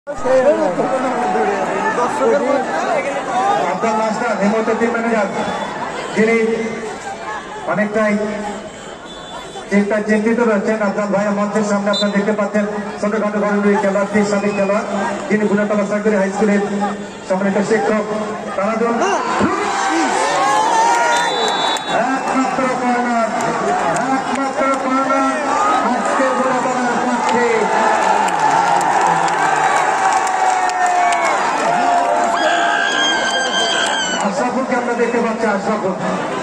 আপনার মাস্টার হেমন্ত team manager যিনি অনেকটাই চিন্তিত রয়েছেন। আপনার ভাই মঞ্চের সামনে আপনারা দেখতে পাচ্ছেন ছোটখাটো ঘরের খেলোয়াড়, সাবেক খেলোয়াড়, যিনি বুড়াতলা সরকারি হাই স্কুলের সম্মানিত শিক্ষক। তারা একমাত্র কর্নার আজকে বুড়াতলার পক্ষে। আশরাফুলকে আমরা দেখতে পাচ্ছি। আশরাফুল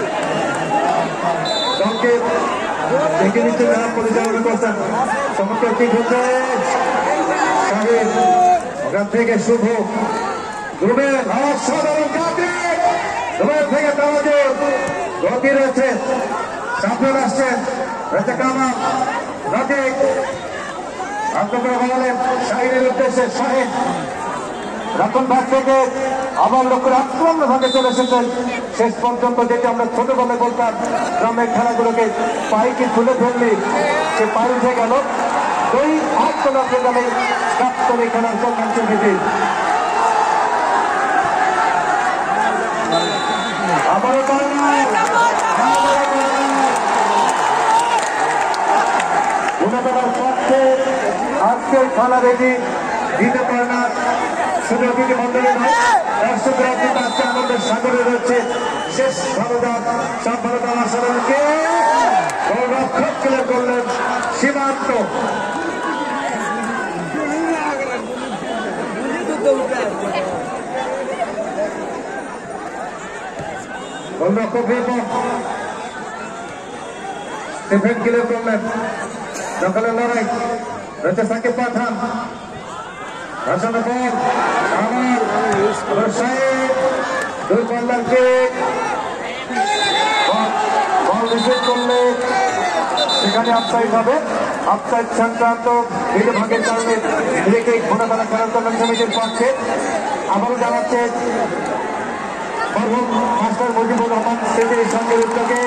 দলকে দেখে নিচ্ছে যারা পরিচালনা করছেন চমৎকার কি হচ্ছে শাহিদ ওখান থেকে শুভ রুবেল অসাধারণ রুবেল থেকে তাওয়াজুদ গতি রয়েছে সামনে আসছেন রয়েছে কামাল রকিক আন্তঃকরা বলেন শাহিদের উদ্দেশ্যে শাহিদ রতন ভাগ থেকে আবার লক্ষ্য আক্রমণ ভাগে চলে এসেছেন। শেষ পর্যন্ত যেটা আমরা ছোটবেলায় বলতাম গ্রামের খেলাগুলোকে পাইকে তুলে ফেললি সে পাই উঠে গেল। দুই হাত তোলা গেলে কাপ্তরে খেলার কল্যাণ সমিতি আবারও গুণাদার পক্ষে আজকের খেলা রেডি দিতে পারে না। শুধু অতিথি মন্ডলী নয়, দর্শক রাজনীতি আজকে আমাদের সাগরে রয়েছে। শেষ ভারত সব ভারত আসারকে রক্ষক ক্লিয়ার করলেন সীমান্ত। গোলরক্ষক স্টিফেন ক্লিয়ার করলেন। দখলের লড়াই রয়েছে সাকিব পাঠান। সেখানে আপসাইড হবে। আপসাইড সংক্রান্ত ভাগের কারণে নিজেকে ঘোড়াতলা খেলার কল্যাণ সমিতির পক্ষে আবারও জানাচ্ছে মাস্টার মুজিবুর রহমান স্মৃতির সঙ্গে উদ্যোগে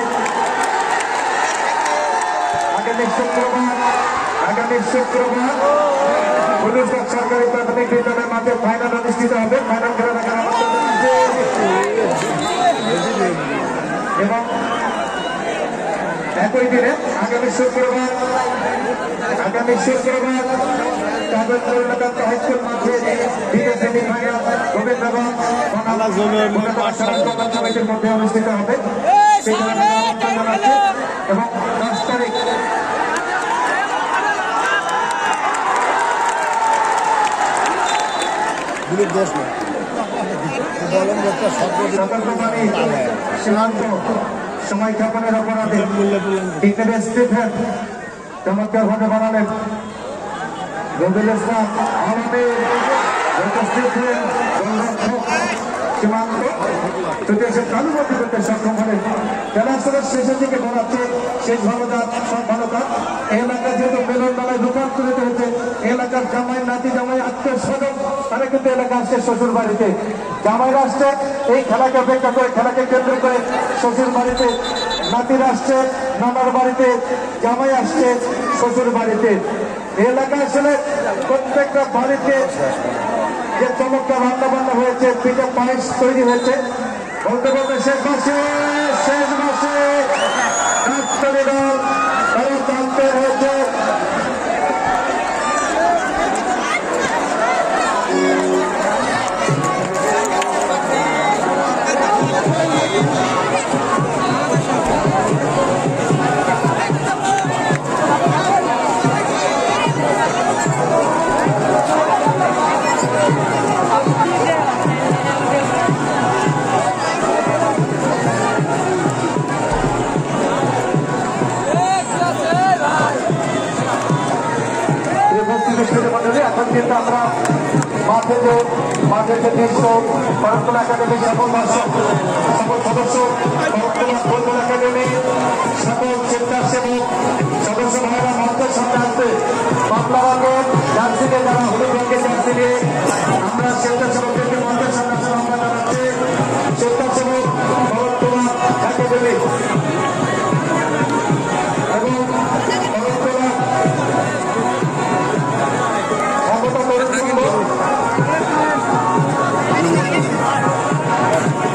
আগামী শুক্রবার হলুদবাগ সরকারি প্রাথমিক বিদ্যালয়ের মাঠে ফাইনাল অনুষ্ঠিত হবে। ফাইনাল খেলা দেখার এবং একই দিনে আগামী শুক্রবার কাগজপুর হাইস্কুল মাঠে সেমিফাইনাল রবীন্দ্রনাথ সমিতির মধ্যে অনুষ্ঠিত হবে এবং 10 তারিখ সীমান্ত সময় ক্ষেপণের অপরাধে স্টিফেন চমৎকার ভাবে বানালেন। রবিউল ইসলাম সীমান্ত যদি এসে তালুবন্দী করতে সক্ষম হলেন। খেলার শেষের দিকে ঘোরাচ্ছে শেষ ভালোতা সব ভালোতা। এলাকা যেহেতু মেলন মেলায় রূপান্তরিত হয়েছে, এলাকার জামাই নাতি জামাই আত্মীয় স্বজন তারা কিন্তু এলাকা আসছে শ্বশুর বাড়িতে। জামাইরা আসছে এই খেলাকে অপেক্ষা করে, খেলাকে কেন্দ্র করে শ্বশুর বাড়িতে, নাতিরা আসছে নানার বাড়িতে, জামাই আসছে শ্বশুর বাড়িতে। এলাকা আসলে প্রত্যেকটা বাড়িতে যে চমৎকার রান্না বান্না হয়েছে, পিঠে পায়েস তৈরি হয়েছে। বলতে বলতে শেষ মাসে দল তারা জানতে হয়েছে। এখন কিন্তু আমরা মাঠে যে দৃশ্য বরতলা একাডেমির সকল সদস্য, বরতলা একাডেমি সকল স্বেচ্ছাসেবক সদস্য ভাইরা মঞ্চের সামনে আসবে। বাংলা রঙের জার্সিতে যারা হলুদ রঙের জার্সি নিয়ে আমরা স্বেচ্ছাসেবক